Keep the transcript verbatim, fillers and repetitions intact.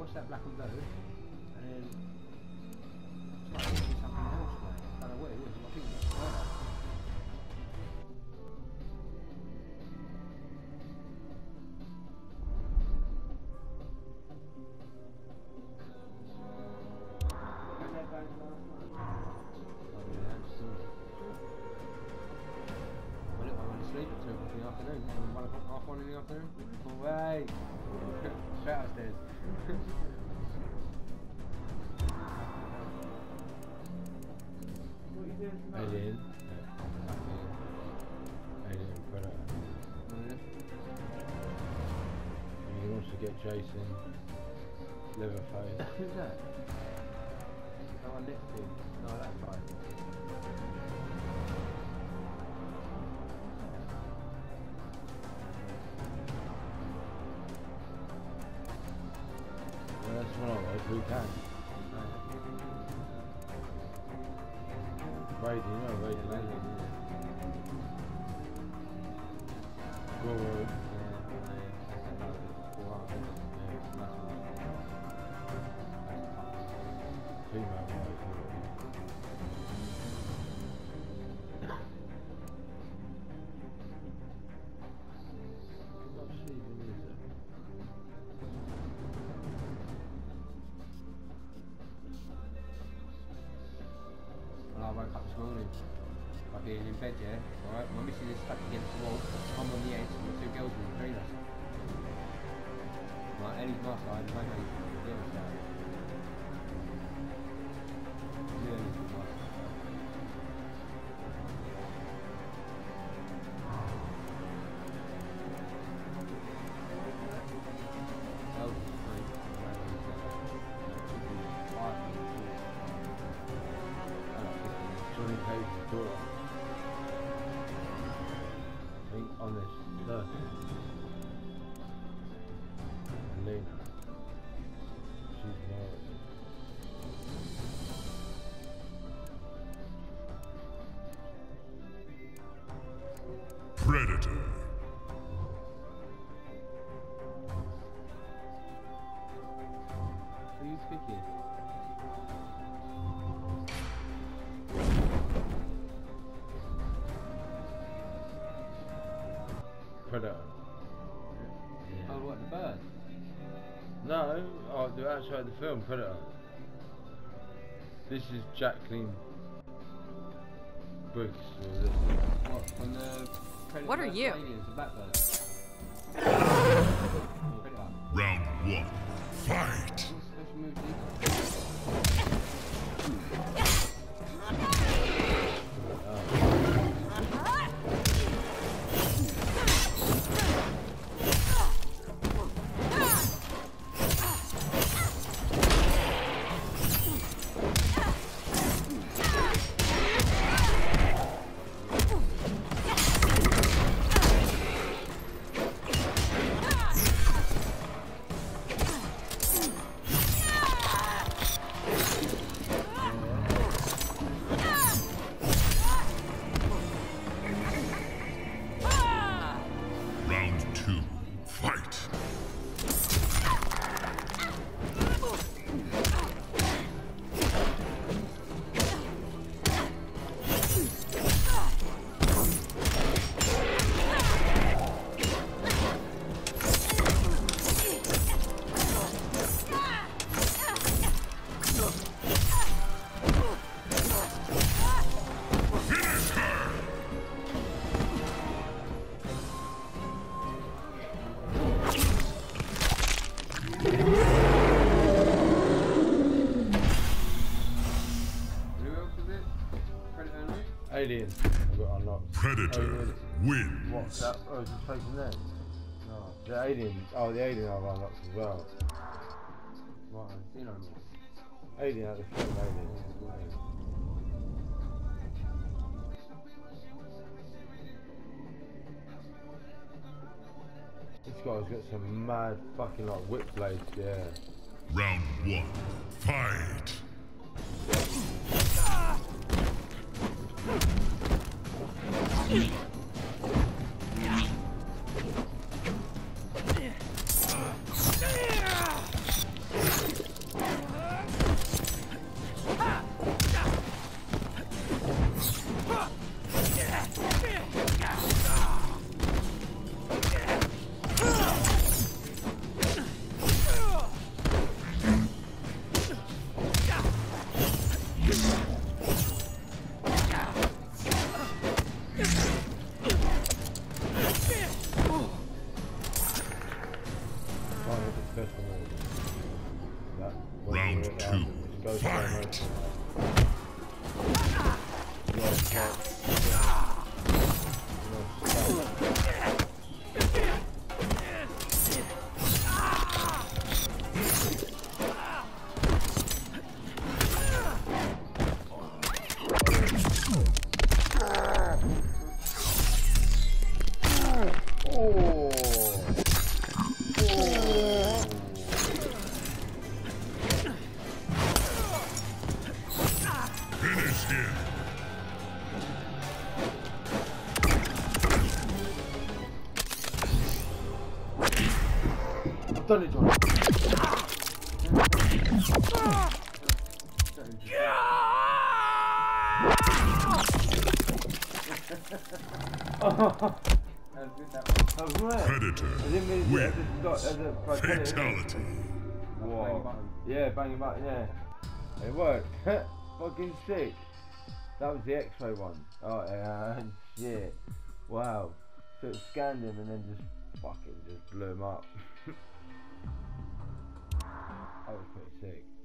watch that black and blue, and then it's like watching something else, mate. I don't know what it was. I think it was Twilight. Away! Straight upstairs. Alien. Alien Predator. And you can also get Jason, Leatherface. Who's that? Oh, next to him. No, that's right. That's one of those, who can? Brady, you know Brady, Brady, yeah. Go female, I woke up this morning, like being in bed, yeah, alright, my missus is stuck against the wall, I'm on the edge, and the two girls are between us. Like, Ellie's my side, and Maymay's the other side. Yeah, Ellie's my side. on this, look. Lena. She's married. Predator. Who are you picking? Predator. Yeah. Oh, what, the bird? No, oh, the outside the film, Predator. This is Jacqueline Briggs. Or this. What, from the Predator? What are you? Aliens, the Blackbird. Round one, fight! What's the special move, Alien. I got unlocked. Predator Alien. wins. What's that? Oh, just taking them? No. The alien. Oh, the alien I've unlocked as well. Right, I've seen them. Alien at the film, alien. This guy's got some mad fucking like whip blades, yeah. Round one, fight! one with the special move. That when Round you're, um, two, just go slow fight. motion. Yeah, it's like, you know, stop. Finish him. I've done it, John. That was right. Predator. I didn't mean to Win. I just got as a vitality. Fatality. Wow. Yeah, bang him up, yeah. It worked. Fucking sick. That was the X-ray one. Oh, yeah, shit. Wow. So it scanned him and then just fucking just blew him up. That was pretty sick.